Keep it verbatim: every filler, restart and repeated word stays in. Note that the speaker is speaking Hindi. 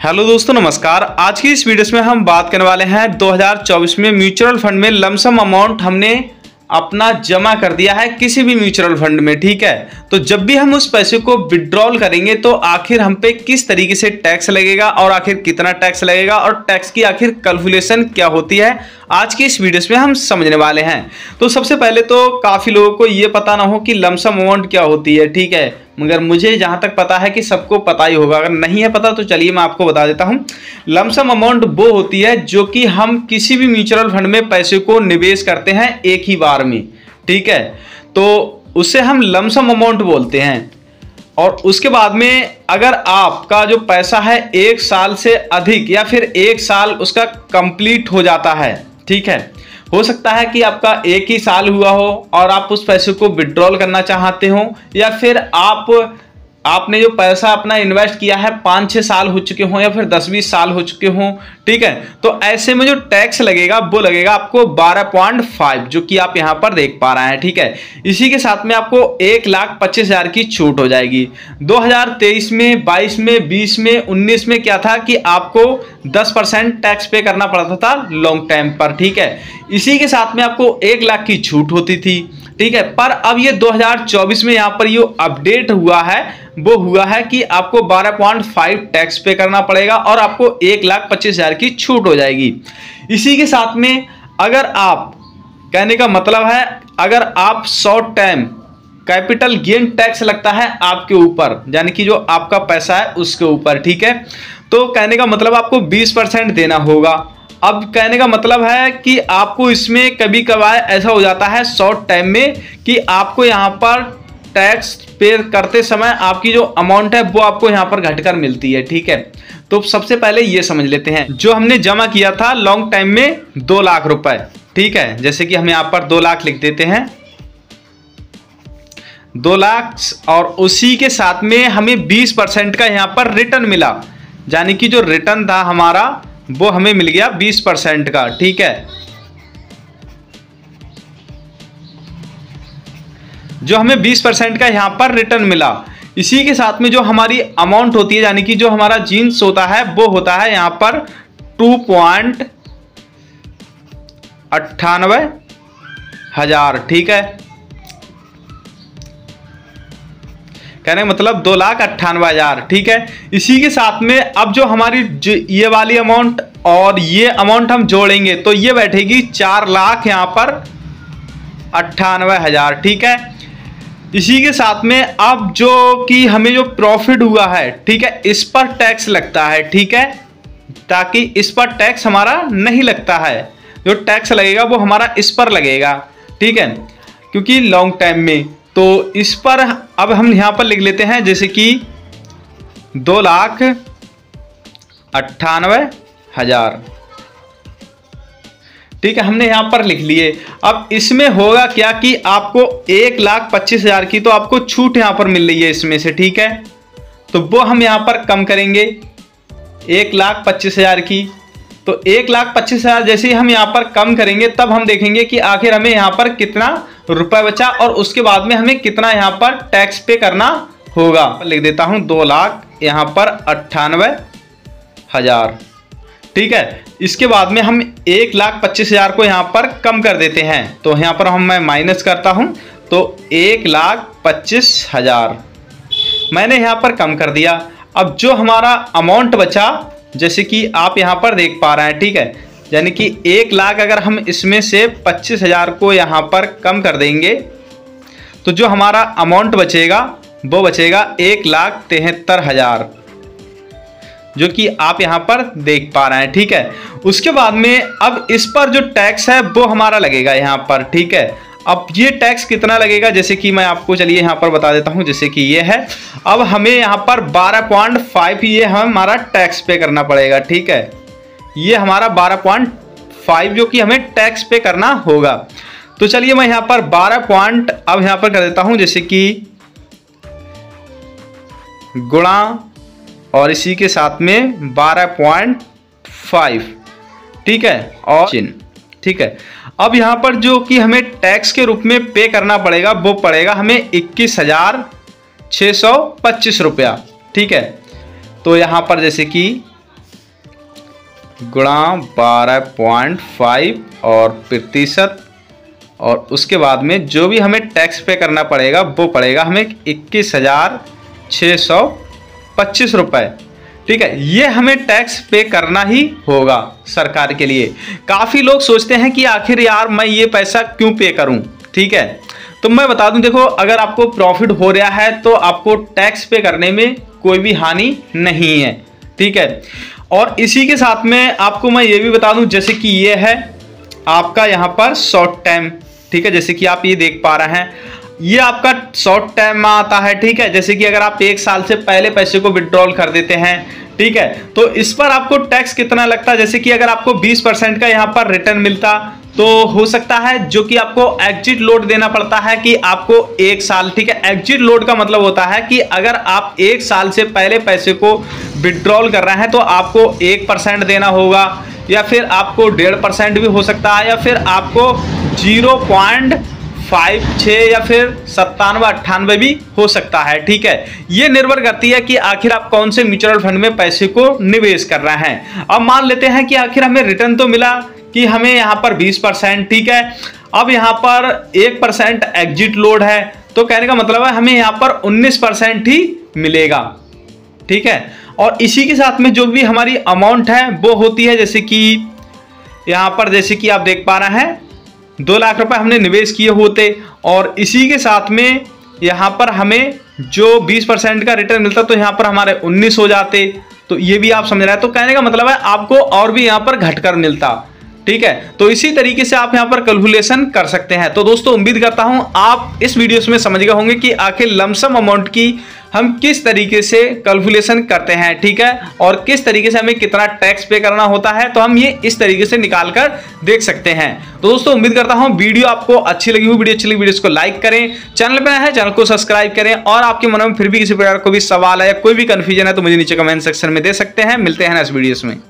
हेलो दोस्तों, नमस्कार। आज की इस वीडियो में हम बात करने वाले हैं दो हज़ार चौबीस में म्यूचुअल फंड में लमसम अमाउंट हमने अपना जमा कर दिया है किसी भी म्यूचुअल फंड में। ठीक है, तो जब भी हम उस पैसे को विड्रॉल करेंगे तो आखिर हम पे किस तरीके से टैक्स लगेगा और आखिर कितना टैक्स लगेगा और टैक्स की आखिर कैलकुलेशन क्या होती है, आज की इस वीडियो में हम समझने वाले हैं। तो सबसे पहले तो काफ़ी लोगों को ये पता ना हो कि लमसम अमाउंट क्या होती है। ठीक है, मगर मुझे जहाँ तक पता है कि सबको पता ही होगा। अगर नहीं है पता तो चलिए मैं आपको बता देता हूँ। लमसम अमाउंट वो होती है जो कि हम किसी भी म्यूचुअल फंड में पैसे को निवेश करते हैं एक ही बार में। ठीक है, तो उसे हम लमसम अमाउंट बोलते हैं। और उसके बाद में अगर आपका जो पैसा है एक साल से अधिक या फिर एक साल उसका कंप्लीट हो जाता है, ठीक है, हो सकता है कि आपका एक ही साल हुआ हो और आप उस पैसे को विड्रॉल करना चाहते हो, या फिर आप आपने जो पैसा अपना इन्वेस्ट किया है पाँच छः साल हो चुके हों या फिर दस बीस साल हो चुके हों। ठीक है, तो ऐसे में जो टैक्स लगेगा वो लगेगा आपको बारह पॉइंट फाइव, जो कि आप यहाँ पर देख पा रहे हैं। ठीक है, इसी के साथ में आपको एक लाख पच्चीस हजार की छूट हो जाएगी। दो हज़ार तेईस में, बाईस में, बीस में, उन्नीस में क्या था कि आपको दस परसेंट टैक्स पे करना पड़ता था लॉन्ग टाइम पर। ठीक है, इसी के साथ में आपको एक लाख की छूट होती थी। ठीक है, पर अब ये दो हज़ार चौबीस में यहाँ पर ये अपडेट हुआ है, वो हुआ है कि आपको बारह पॉइंट फाइव टैक्स पे करना पड़ेगा और आपको एक लाख पच्चीस हजार की छूट हो जाएगी। इसी के साथ में अगर आप, कहने का मतलब है, अगर आप short time capital gain tax लगता है आपके ऊपर, यानी कि जो आपका पैसा है उसके ऊपर। ठीक है, तो कहने का मतलब आपको बीस परसेंट देना होगा। अब कहने का मतलब है कि आपको इसमें कभी कभार ऐसा हो जाता है शॉर्ट टाइम में कि आपको यहाँ पर टैक्स पे करते समय आपकी जो अमाउंट है वो आपको यहाँ पर घटकर मिलती है। ठीक है, तो सबसे पहले ये समझ लेते हैं, जो हमने जमा किया था लॉन्ग टाइम में दो लाख रुपए। ठीक है, जैसे कि हम यहाँ पर दो लाख लिख देते हैं, दो लाख, और उसी के साथ में हमें बीस परसेंट का यहाँ पर रिटर्न मिला, यानी कि जो रिटर्न था हमारा वो हमें मिल गया बीस परसेंट का। ठीक है, जो हमें बीस परसेंट का यहाँ पर रिटर्न मिला। इसी के साथ में जो हमारी अमाउंट होती है, यानी कि जो हमारा जीन्स होता है वो होता है यहाँ पर टू पॉइंट अट्ठानवे हजार। ठीक है, कहने मतलब दो लाख अट्ठानवे हजार। ठीक है, इसी के साथ में अब जो हमारी जो ये वाली अमाउंट और ये अमाउंट हम जोड़ेंगे तो ये बैठेगी चार लाख यहाँ पर अट्ठानवे हजार। ठीक है, इसी के साथ में अब जो कि हमें जो प्रॉफिट हुआ है, ठीक है, इस पर टैक्स लगता है। ठीक है, ताकि इस पर टैक्स हमारा नहीं लगता है, जो टैक्स लगेगा वो हमारा इस पर लगेगा। ठीक है, क्योंकि लॉन्ग टाइम में, तो इस पर अब हम यहाँ पर लिख लेते हैं जैसे कि दो लाख अट्ठानवे हजार। ठीक है, हमने यहाँ पर लिख लिए। अब इसमें होगा क्या कि आपको एक लाख पच्चीस हजार की तो आपको छूट यहाँ पर मिल रही है इसमें से। ठीक है, तो वो हम यहाँ पर कम करेंगे एक लाख पच्चीस हजार की। तो एक लाख पच्चीस हजार जैसे ही हम यहाँ पर कम करेंगे तब हम देखेंगे कि आखिर हमें यहाँ पर कितना रुपए बचा और उसके बाद में हमें कितना यहाँ पर टैक्स पे करना होगा। लिख देता हूँ दो लाख यहाँ पर अट्ठानवे हजार। ठीक है, इसके बाद में हम एक लाख पच्चीस हजार को यहाँ पर कम कर देते हैं, तो यहाँ पर हम मैं माइनस करता हूँ, तो एक लाख पच्चीस हजार मैंने यहाँ पर कम कर दिया। अब जो हमारा अमाउंट बचा, जैसे कि आप यहाँ पर देख पा रहे हैं, ठीक है, यानी कि एक लाख अगर हम इसमें से पच्चीस हजार को यहाँ पर कम कर देंगे तो जो हमारा अमाउंट बचेगा वो बचेगा एक लाख तिहत्तर हजार, जो कि आप यहाँ पर देख पा रहे हैं। ठीक है, उसके बाद में अब इस पर जो टैक्स है वो हमारा लगेगा यहाँ पर। ठीक है, अब ये टैक्स कितना लगेगा, जैसे कि मैं आपको चलिए यहाँ पर बता देता हूँ। जैसे कि ये है, अब हमें यहाँ पर बारह पॉइंट फाइव ये हमारा टैक्स पे करना पड़ेगा। ठीक है, ये हमारा बारह पॉइंट फाइव जो कि हमें टैक्स पे करना होगा। तो चलिए मैं यहाँ पर बारह पॉइंट अब यहाँ पर कर देता हूँ, जैसे कि गुणा और इसी के साथ में बारह पॉइंट फाइव। ठीक है, और चिन्ह। ठीक है, अब यहाँ पर जो कि हमें टैक्स के रूप में पे करना पड़ेगा वो पड़ेगा हमें इक्कीस हजार छः सौ पच्चीस रुपया। ठीक है, तो यहाँ पर जैसे कि गुणा बारह पॉइंट फाइव और प्रतिशत, और उसके बाद में जो भी हमें टैक्स पे करना पड़ेगा वो पड़ेगा हमें इक्कीस हजार छः सौ पच्चीस रुपये। ठीक है, ये हमें टैक्स पे करना ही होगा सरकार के लिए। काफ़ी लोग सोचते हैं कि आखिर यार मैं ये पैसा क्यों पे करूं। ठीक है, तो मैं बता दूं, देखो अगर आपको प्रॉफिट हो रहा है तो आपको टैक्स पे करने में कोई भी हानि नहीं है। ठीक है, और इसी के साथ में आपको मैं ये भी बता दूं, जैसे कि ये है आपका यहाँ पर शॉर्ट टाइम। ठीक है, जैसे कि आप ये देख पा रहे हैं, ये आपका शॉर्ट टाइम में आता है। ठीक है, जैसे कि अगर आप एक साल से पहले पैसे को विड्रॉल कर देते हैं, ठीक है, तो इस पर आपको टैक्स कितना लगता है। जैसे कि अगर आपको बीस परसेंट का यहाँ पर रिटर्न मिलता तो हो सकता है जो कि आपको एग्जिट लोड देना पड़ता है कि आपको एक साल, ठीक है, एग्जिट लोड का मतलब होता है कि अगर आप एक साल से पहले पैसे को विड्रॉल कर रहे हैं तो आपको एक परसेंट देना होगा, या फिर आपको डेढ़ परसेंट भी हो सकता है, या फिर आपको जीरो पॉइंट फाइव छः या फिर सत्तानवे अट्ठानवे भी हो सकता है। ठीक है, ये निर्भर करती है कि आखिर आप कौन से म्यूचुअल फंड में पैसे को निवेश कर रहे हैं। अब मान लेते हैं कि आखिर हमें रिटर्न तो मिला कि हमें यहाँ पर बीस परसेंट, ठीक है, अब यहाँ पर एक परसेंट एग्जिट लोड है, तो कहने का मतलब है हमें यहाँ पर उन्नीस परसेंट ही मिलेगा। ठीक है, और इसी के साथ में जो भी हमारी अमाउंट है वो होती है, जैसे कि यहाँ पर जैसे कि आप देख पा रहे हैं दो लाख रुपए हमने निवेश किए होते, और इसी के साथ में यहाँ पर हमें जो बीस परसेंट का रिटर्न मिलता तो यहाँ पर हमारे उन्नीस हो जाते। तो ये भी आप समझ रहे हैं, तो कहने का मतलब है आपको और भी यहाँ पर घटकर मिलता। ठीक है, तो इसी तरीके से आप यहाँ पर कैलकुलेशन कर सकते हैं। तो दोस्तों उम्मीद करता हूं आप इस वीडियो में समझ गए होंगे कि आखिर लमसम अमाउंट की हम किस तरीके से कैलकुलेशन करते हैं। ठीक है, और किस तरीके से हमें कितना टैक्स पे करना होता है, तो हम ये इस तरीके से निकाल कर देख सकते हैं। तो दोस्तों उम्मीद करता हूं वीडियो आपको अच्छी लगी हो। वीडियो अच्छी लगी वीडियो को लाइक करें, चैनल पर है चैनल को सब्सक्राइब करें, और आपके मन में फिर भी किसी प्रकार कोई भी सवाल है या कोई भी कंफ्यूजन है तो मुझे नीचे कमेंट सेक्शन में दे सकते हैं। मिलते हैं नेक्स्ट वीडियोस में।